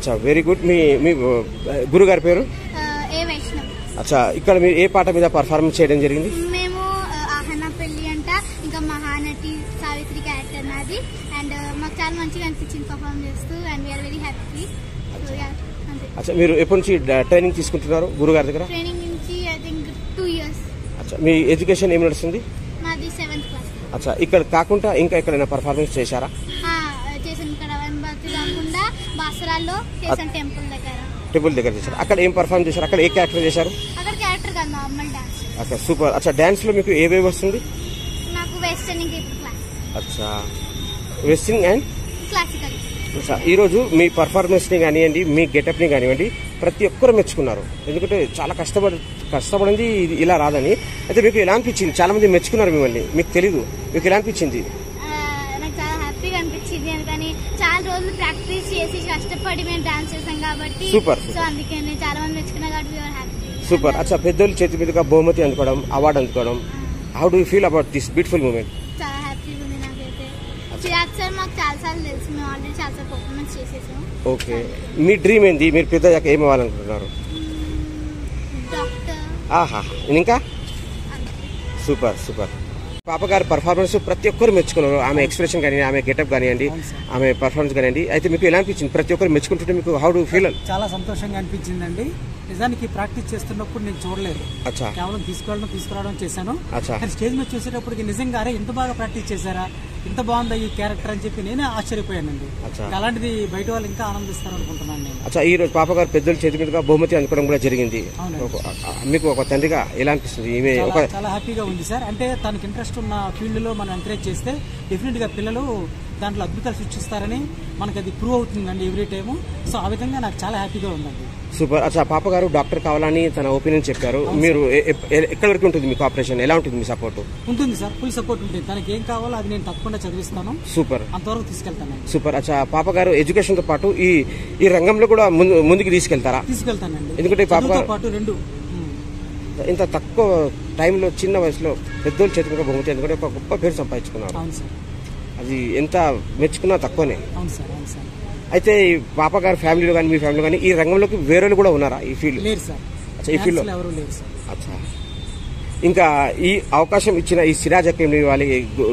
అచ్చా very good. మీ మీ గురుగారి పేరు? అచ్చా ఇక్కడ మీరు ఏ పాట మీద పర్ఫార్మెన్స్ చేయడం జరిగింది? మేము ఆహనా పెళ్లి అంట ఇంకా మహానటి సావిత్రి క్యారెక్టర్ నాది అండ్ మాకు చాలా మంచిగా అనిపించింది పర్ఫార్మ్ చేస్తూ అండ్ వీఆర్ వెరీ హ్యాపీ. అచ్చా మీరు ఎప్పటి నుంచి ట్రైనింగ్ తీసుకుంటున్నారు గురుగారి దగ్గర? ట్రైనింగ్ నుంచి ఐ థింక్ 2 years. అచ్చా మీ ఎడ్యుకేషన్ ఏమి నడుస్తుంది? మాది 7th class. అచ్చా ఇక్కడ కాకుండా ఇంకా ఎక్కడైనా పర్ఫార్మెన్స్ చేశారా? చేసాను ఇక్కడ వనబర్తి కాకుండా బాసరాల్లో చేసాను టెంపుల్ దగ్గర చేశారు. అక్కడ ఏం పర్ఫార్మ్ చేశారు? అక్కడ ఏ క్యారెక్టర్ చేశారు? అక్కడ క్యారెక్టర్ కాదు నార్మల్ డాన్స్. అచ్చా సూపర్. అచ్చా డాన్స్ లో మీకు ఏవేవి వస్తుంది? నాకు వెస్టర్న్ ఇంకా క్లాస్. అచ్చా వెస్టర్న్ అండ్ క్లాసికల్. ఈ రోజు మీ పర్ఫార్మెన్స్ ని కానివ్వండి, మీ గెటప్ ని కానివ్వండి, ప్రతి ఒక్కరు మెచ్చుకున్నారు. ఎందుకంటే చాలా కష్టపడింది ఇది ఇలా రాదని. అయితే మీకు ఎలా అనిపించింది? చాలా మంది మెచ్చుకున్నారు మిమ్మల్ని, మీకు తెలీదు, మీకు ఎలా అనిపించింది? నాకు చాలా హ్యాపీగా అనిపించింది. ఎందుకని చాలా రోజులు ప్రాక్టీస్ చేసి కష్టపడి మేము డాన్స్ చేసాం కాబట్టి. సూపర్. సో అందుకే చాలా మంది మెచ్చుకున్నారు కాబట్టి వీఆర్ హ్యాపీ. సూపర్. అచ్చా పెద్దోళ్ళు చేతి మీదుగా బహుమతి అందుకోవడం, అవార్డు అందుకోవడం, how do you feel about this beautiful moment? చాలా హ్యాపీగా ఉంది నాకైతే. చిరాగ్ సార్ మాకు చాలా సార్లు తెలుసు, మేము ఆల్రెడీ చాలా సార్లు పర్ఫార్మెన్స్ చేసేసాం. ఓకే మీ డ్రీమ్ ఏంది? మీరు పెద్దయ్యాక ఏం అవ్వాలనుకుంటున్నారు? డాక్టర్. ఆహా ఇంకా సూపర్ సూపర్. పాప గారి పర్ఫార్మెన్స్ ప్రతి ఒక్కరు మెచ్చుకున్నారు. ఆమె ఎక్స్ప్రెషన్ కానీ, ఆమె గెటప్ కానివ్వండి, ఆమె పర్ఫార్మెన్స్ కానివ్వండి. అయితే మీకు ఎలా అనిపించింది? ప్రతి ఒక్కరు మెచ్చుకుంటుంటే మీకు హౌ డు ఫీల్? చాలా సంతోషంగా అనిపించిందండి. నిజానికి ప్రాక్టీస్ చేస్తున్నప్పుడు నేను చూడలేదు, కేవలం తీసుకురావడం చేశాను. స్టేజ్ మీద చూసేటప్పటికి నిజంగా అరే ఇంత బాగా ప్రాక్టీస్ చేశారా, ఇంత బాగుందా ఈ క్యారెక్టర్ అని చెప్పి నేనే ఆశ్చర్యపోయానండి. అలాంటిది బయట వాళ్ళు ఇంకా ఆనందిస్తారు అనుకుంటున్నాను నేను. అచ్చా ఈ రోజు పాప గారు పెద్దల చేతి మీదుగా బహుమతి అందుకోవడం కూడా జరిగింది. మీకు ఒక తండ్రిగా ఎలా అనిపిస్తుంది? చాలా హ్యాపీగా ఉంది సార్. అంటే తనకి ఇంట్రెస్ట్ ఉన్న ఫీల్డ్ లో మనం ఎంకరేజ్ చేస్తే డెఫినెట్ గా పిల్లలు దాంట్లో అద్భుతాలు సృష్టిస్తారని మనకి అది ప్రూవ్ అవుతుందండి ఎవ్రీ టైము. సో ఆ విధంగా నాకు చాలా హ్యాపీగా ఉందండి. సూపర్. అచ్చా పాప గారు డాక్టర్ కావాలని తన ఒపీనియన్ చెప్పారు. మీరు ఎక్కడి వరకు ఉంటుంది మీకు ఆపరేషన్? ఎలా ఉంటుంది మీ సపోర్ట్? ఉంటుంది సార్, ఫుల్ సపోర్ట్ ఉంటుంది. తనకి ఏం కావాలో అది నేను తప్పకుండా చదివిస్తాను. సూపర్. అంతవరకు తీసుకెళ్తాను. సూపర్. అచ్చా పాప గారు ఎడ్యుకేషన్ తో పాటు ఈ రంగంలో కూడా ముందుకు తీసుకెళ్తారా? తీసుకెళ్తానండి. ఎందుకంటే పాప గారు పాటు రెండు ఇంత తక్కువ టైంలో చిన్న వయసులో పెద్దోళ్ళు చేతి మీద బహుమతి ఎందుకంటే ఒక గొప్ప పేరు సంపాదించుకున్నారు. అవును సార్. అది ఎంత మెచ్చుకున్నా తక్కువనే. అవును సార్. అవును సార్. అయితే ఈ పాప గారి ఫ్యామిలీలో కానీ, మీ ఫ్యామిలీలో కానీ ఈ రంగంలోకి వేరే కూడా ఉన్నారా ఈ ఫీల్డ్? లేరు సార్. ఈ ఫీల్డ్ లో ఎవరు లేరు సార్. అచ్చా ఇంకా ఈ అవకాశం ఇచ్చిన ఈ సిరాజ్ అకేడమీ వాళ్ళ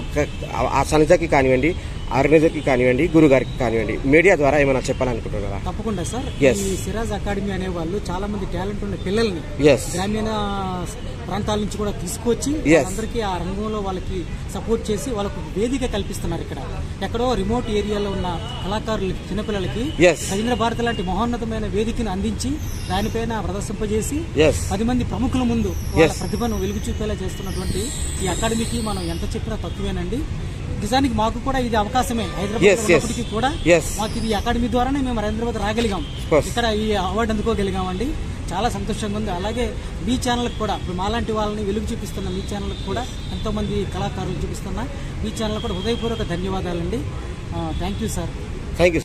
ఆ సంస్థకి కానివ్వండి, ఆర్గనైజర్ కి కానివ్వండి, గురుగారికి కానివ్వండి, మీడియా ద్వారా ఏమైనా చెప్పాలనుకుంటున్నారా? తప్పకుండా సార్. ఈ సిరాజ్ అకాడమీ అనే వాళ్ళు చాలా మంది టాలెంట్ ఉన్న పిల్లల్ని గ్రామీణ ప్రాంతాల నుంచి కూడా తీసుకొచ్చి అందరికీ ఆ రంగంలో వాళ్ళకి సపోర్ట్ చేసి వాళ్ళకు వేదిక కల్పిస్తున్నారు. ఇక్కడ ఎక్కడో రిమోట్ ఏరియాలో ఉన్న కళాకారులు చిన్నపిల్లలకి రవీంద్ర భారతి లాంటి మహోన్నతమైన వేదికను అందించి దానిపైన ప్రదర్శింపజేసి 10 మంది ప్రముఖుల ముందు వాళ్ళ ప్రతిభను వెలుగు చూపేలా చేస్తున్నటువంటి ఈ అకాడమీకి మనం ఎంత చెప్పినా తక్కువేనండి. నిజానికి మాకు కూడా ఇది అవకాశమే. హైదరాబాద్ ఉన్నప్పటికీ కూడా మాకు ఇది అకాడమీ ద్వారానే మేము హైదరాబాద్ రాగలిగాం, ఇక్కడ ఈ అవార్డు అందుకోగలిగామండి. చాలా సంతోషంగా ఉంది. అలాగే మీ ఛానల్ కూడా ఇప్పుడు మాలాంటి వాళ్ళని వెలుగు చూపిస్తున్న మీ ఛానల్ కూడా ఎంతో మంది కళాకారులు చూపిస్తున్న మీ ఛానల్ కూడా హృదయపూర్వక ధన్యవాదాలండి. Thank you sir. Thank you.